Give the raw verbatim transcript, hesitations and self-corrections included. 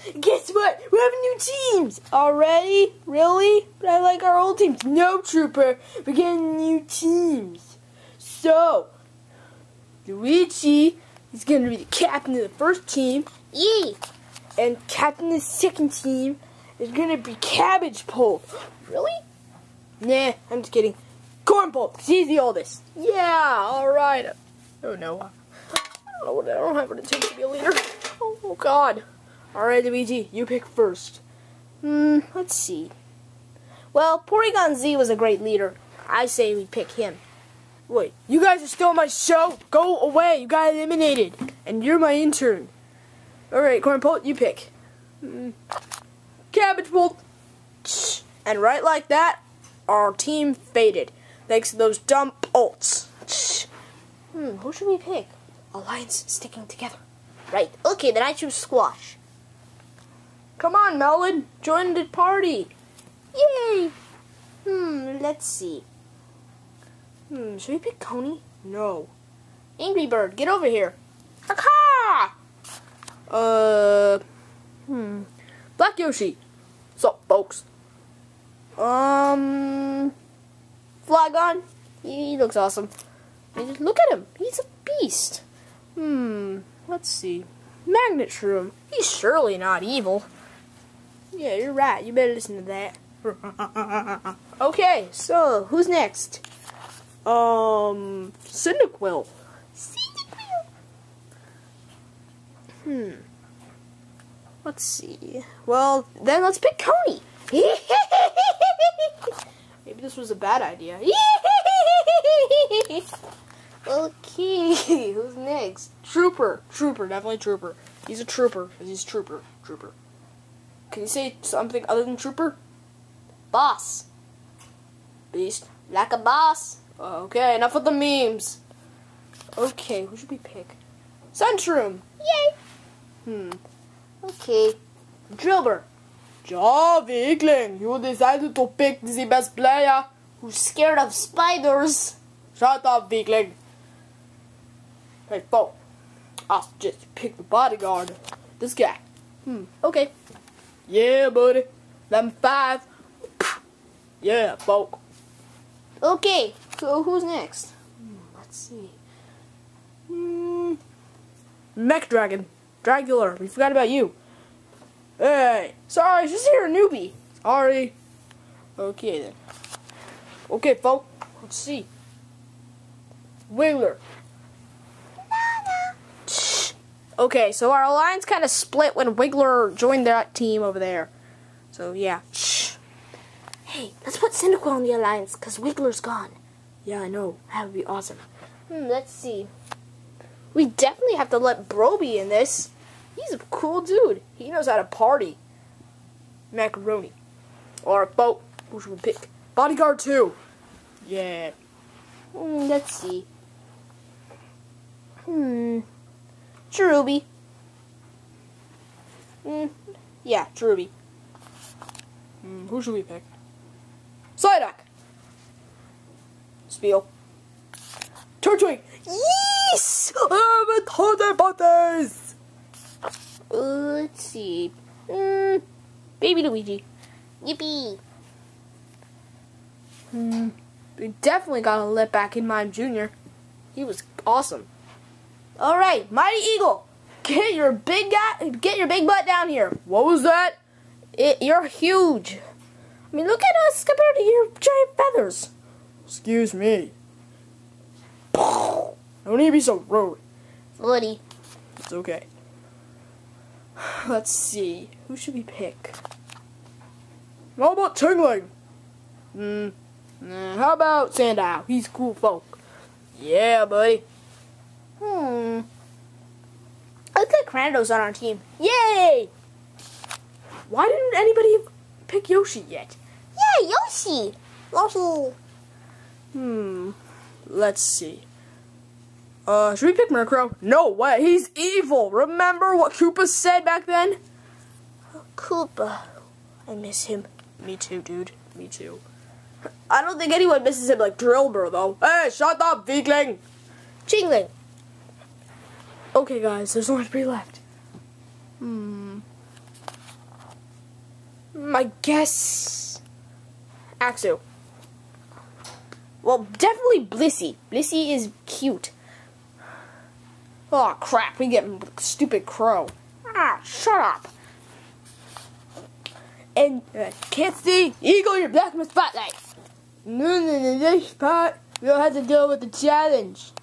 Guess what? We're having new teams. Already? Really? But I like our old teams. No, Trooper. We're getting new teams. So, Luigi is going to be the captain of the first team. Yay! And captain of the second team is going to be Cabbage Pole. Really? Nah, I'm just kidding. Corn Pole, because he's the oldest. Yeah, alright. Oh no. I don't know what I don't have what it takes to be a leader. Oh, oh God. Alright, Luigi, you pick first. Hmm, let's see. Well, Porygon Z was a great leader. I say we pick him. Wait, you guys are still on my show. Go away. You got eliminated. And you're my intern. Alright, Corn Pole, you pick. Hmm. Cabbage Pole. And right like that, our team faded. Thanks to those dumb ults. Hmm, who should we pick? Alliance sticking together. Right. Okay, then I choose Squash. Come on, Melon. Join the party. Yay! Hmm, let's see. Hmm, should we pick Coney? No. Angry Bird, get over here. Aha! Uh, hmm. Black Yoshi. What's up, folks? Um, Flygon. He looks awesome. I mean, just look at him. He's a beast. Hmm. Let's see. Magnet Shroom. He's surely not evil. Yeah, you're right. You better listen to that. Okay, so who's next? Um, Cyndaquil. Cyndaquil. Hmm. Let's see. Well, then let's pick Coney. Maybe this was a bad idea. Okay, who's next? Trooper. Trooper, definitely Trooper. He's a trooper, because he's Trooper. Trooper. Can you say something other than Trooper? Boss. Beast. Like a boss. Okay, enough with the memes. Okay, who should we pick? Centrum. Yay. Hmm. Okay. Drillbur. Ja, Weakling, you decided to pick the best player who's scared of spiders. Shut up, Weakling. Hey, folk, I'll just pick the bodyguard. This guy. Hmm, okay. Yeah, buddy. Level five. Yeah, folk. Okay, so who's next? Hmm, let's see. Hmm. Mech Dragon. Dragular, we forgot about you. Hey, sorry, just here a newbie. Sorry. Okay then. Okay, folks, let's see. Wiggler. Okay, so our alliance kind of split when Wiggler joined that team over there. So yeah. Hey, let's put Cyndaquil in the alliance because Wiggler's gone. Yeah, I know. That would be awesome. Hmm, let's see. We definitely have to let Bro be in this. He's a cool dude. He knows how to party. Macaroni. Or boat. Who should we pick? Bodyguard two. Yeah. Mm, let's see. Hmm. Cherubi. Hmm. Yeah, Cherubi. Hmm. Who should we pick? Psyduck. Spiel. Turtwig. Yes! I haven't thought about this. Uh, let's see. Mm, Baby Luigi. Yippee. Hmm. We definitely gotta let back in Mime Junior He was awesome. Alright, Mighty Eagle. Get your big guy get your big butt down here. What was that? It, you're huge. I mean, look at us compared to your giant feathers. Excuse me. Don't need to be so rude. Bloody. It's okay. Let's see. Who should we pick? How about Tingling? Hmm. Nah, how about Sandile? He's cool folk. Yeah, buddy. Hmm. Let's get Cranidos on our team. Yay! Why didn't anybody pick Yoshi yet? Yeah, Yoshi! Yoshi! Hmm. Let's see. Uh, should we pick Murkrow? No way, he's evil! Remember what Koopa said back then? Oh, Koopa. I miss him. Me too, dude. Me too. I don't think anyone misses him like Drillbur, though. Hey, shut up, Weakling! Chingling. Okay, guys, there's only three left. Hmm. Um, I guess Axu. Well, definitely Blissey. Blissey is cute. Oh crap! We get stupid Crow. Ah, shut up. And uh, can't see Eagle. You're back in the spotlight. No, no, no, this part we'll have to deal with the challenge.